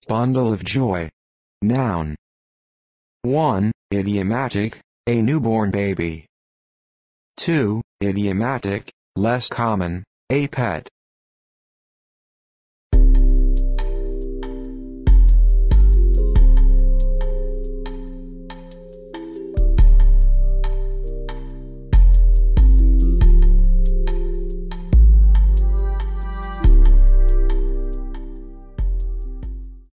bundle of joy. Noun. 1. Idiomatic, a newborn baby. 2. Idiomatic, less common, a pet.